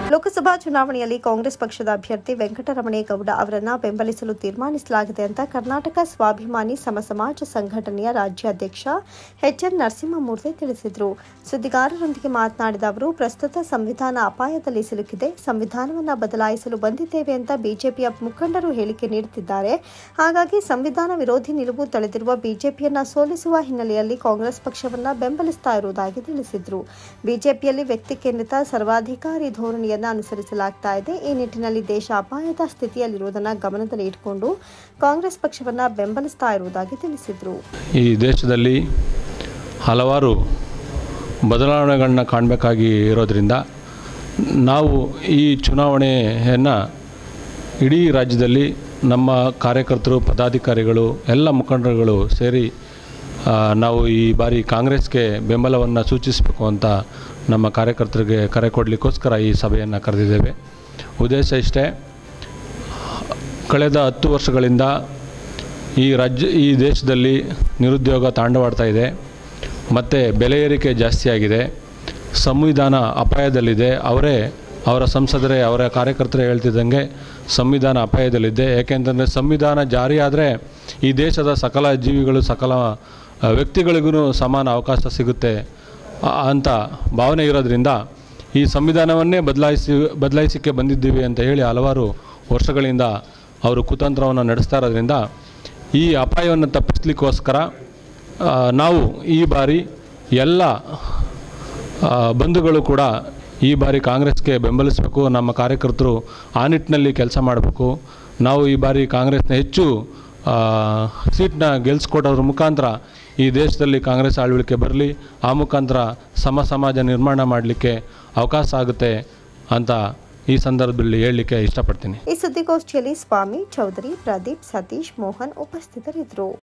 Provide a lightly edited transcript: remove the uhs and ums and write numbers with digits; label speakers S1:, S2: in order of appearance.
S1: ಲೋಕಸಭಾ ಚುನಾವಣೆಯಲ್ಲಿ ಕಾಂಗ್ರೆಸ್ ಪಕ್ಷದ ಅಭ್ಯರ್ಥಿ ವೆಂಕಟರಮಣೇಗೌಡ ಅವರನ್ನು ಬೆಂಬಲಿಸಲು ತೀರ್ಮಾನಿಸಲಾಗಿದೆ ಅಂತ ಕರ್ನಾಟಕ ಸ್ವಾಭಿಮಾನಿ ಸಮಸಮಾಜ ಸಂಘಟನೆಯ ರಾಜ್ಯಾಧ್ಯಕ್ಷ ಎಚ್ಎನ್ ನರಸಿಂಹಮೂರ್ತಿ ತಿಳಿಸಿದರು. ಸುದ್ದಿಗಾರರೊಂದಿಗೆ ಮಾತನಾಡಿದ ಅವರು, ಪ್ರಸ್ತುತ ಸಂವಿಧಾನ ಅಪಾಯದಲ್ಲಿ ಸಿಲುಕಿದೆ, ಸಂವಿಧಾನವನ್ನು ಬದಲಾಯಿಸಲು ಬಂದಿದ್ದೇವೆ ಅಂತ ಬಿಜೆಪಿಯ ಮುಖಂಡರು ಹೇಳಿಕೆ ನೀಡುತ್ತಿದ್ದಾರೆ. ಹಾಗಾಗಿ ಸಂವಿಧಾನ ವಿರೋಧಿ ನಿಲುವು ತಳೆದಿರುವ ಬಿಜೆಪಿಯನ್ನ ಸೋಲಿಸುವ ಹಿನ್ನೆಲೆಯಲ್ಲಿ ಕಾಂಗ್ರೆಸ್ ಪಕ್ಷವನ್ನು ಬೆಂಬಲಿಸ್ತಾ ಇರುವುದಾಗಿ ತಿಳಿಸಿದರು. ಬಿಜೆಪಿಯಲ್ಲಿ ವ್ಯಕ್ತಿ ಕೇಂದ್ರಿತ ಸರ್ವಾಧಿಕಾರಿ ಧೋರಣೆಯನ್ನು ಅನುಸರಿಸಲಾಗ್ತಾ ಇದೆ. ಈ ನಿಟ್ಟಿನಲ್ಲಿ ದೇಶ ಅಪಾಯದ ಸ್ಥಿತಿಯಲ್ಲಿರುವುದನ್ನು ಗಮನದಲ್ಲಿ ಇಟ್ಟುಕೊಂಡು ಕಾಂಗ್ರೆಸ್ ಪಕ್ಷವನ್ನು ಬೆಂಬಲಿಸ್ತಾ ಇರುವುದಾಗಿ ತಿಳಿಸಿದರು.
S2: ಈ ದೇಶದಲ್ಲಿ ಹಲವಾರು ಬದಲಾವಣೆಗಳನ್ನ ಕಾಣಬೇಕಾಗಿ ಇರೋದ್ರಿಂದ ನಾವು ಈ ಚುನಾವಣೆಯನ್ನು ಇಡೀ ರಾಜ್ಯದಲ್ಲಿ ನಮ್ಮ ಕಾರ್ಯಕರ್ತರು, ಪದಾಧಿಕಾರಿಗಳು, ಎಲ್ಲ ಮುಖಂಡರುಗಳು ಸೇರಿ ನಾವು ಈ ಬಾರಿ ಕಾಂಗ್ರೆಸ್ಗೆ ಬೆಂಬಲವನ್ನು ಸೂಚಿಸಬೇಕು ಅಂತ ನಮ್ಮ ಕಾರ್ಯಕರ್ತರಿಗೆ ಕರೆ ಕೊಡಲಿಕ್ಕೋಸ್ಕರ ಈ ಸಭೆಯನ್ನು ಕರೆದಿದ್ದೇವೆ. ಉದ್ದೇಶ ಇಷ್ಟೇ, ಕಳೆದ 10 ವರ್ಷಗಳಿಂದ ಈ ದೇಶದಲ್ಲಿ ನಿರುದ್ಯೋಗ ತಾಂಡವಾಡ್ತಾ ಇದೆ, ಮತ್ತು ಬೆಲೆ ಏರಿಕೆ ಜಾಸ್ತಿಯಾಗಿದೆ, ಸಂವಿಧಾನ ಅಪಾಯದಲ್ಲಿದೆ. ಅವರ ಸಂಸದರೇ, ಅವರ ಕಾರ್ಯಕರ್ತರೇ ಹೇಳ್ತಿದ್ದಂಗೆ ಸಂವಿಧಾನ ಅಪಾಯದಲ್ಲಿದೆ. ಏಕೆಂತಂದರೆ ಸಂವಿಧಾನ ಜಾರಿಯಾದರೆ ಈ ದೇಶದ ಸಕಲ ಜೀವಿಗಳು, ಸಕಲ ವ್ಯಕ್ತಿಗಳಿಗೂ ಸಮಾನ ಅವಕಾಶ ಸಿಗುತ್ತೆ ಅಂತ ಭಾವನೆ ಇರೋದ್ರಿಂದ ಈ ಸಂವಿಧಾನವನ್ನೇ ಬದಲಾಯಿಸಿಕೆ ಬಂದಿದ್ದೀವಿ ಅಂತ ಹೇಳಿ ಹಲವಾರು ವರ್ಷಗಳಿಂದ ಅವರು ಕುತಂತ್ರವನ್ನು ನಡೆಸ್ತಾ ಇರೋದ್ರಿಂದ ಈ ಅಪಾಯವನ್ನು ತಪ್ಪಿಸಲಿಕ್ಕೋಸ್ಕರ ನಾವು ಈ ಬಾರಿ ಎಲ್ಲ ಬಂಧುಗಳು ಕೂಡ ಈ ಬಾರಿ ಕಾಂಗ್ರೆಸ್ಗೆ ಬೆಂಬಲಿಸಬೇಕು. ನಮ್ಮ ಕಾರ್ಯಕರ್ತರು ಆ ನಿಟ್ಟಿನಲ್ಲಿ ಕೆಲಸ ಮಾಡಬೇಕು. ನಾವು ಈ ಬಾರಿ ಕಾಂಗ್ರೆಸ್ನ ಹೆಚ್ಚು ಸೀಟ್ನ ಗೆಲ್ಲಿಸ್ಕೊಡೋದ್ರ ಮುಖಾಂತರ ಈ ದೇಶದಲ್ಲಿ ಕಾಂಗ್ರೆಸ್ ಆಳ್ವಿಕೆ ಬರಲಿ, ಆ ಮುಖಾಂತರ ಸಮಾಜ ನಿರ್ಮಾಣ ಮಾಡಲಿಕ್ಕೆ ಅವಕಾಶ ಆಗುತ್ತೆ ಅಂತ ಈ ಸಂದರ್ಭದಲ್ಲಿ ಹೇಳಲಿಕ್ಕೆ ಇಷ್ಟಪಡ್ತೀನಿ.
S1: ಈ ಸುದ್ದಿಗೋಷ್ಠಿಯಲ್ಲಿ ಸ್ವಾಮಿ, ಚೌಧರಿ, ಪ್ರದೀಪ್, ಸತೀಶ್, ಮೋಹನ್ ಉಪಸ್ಥಿತರಿದ್ದರು.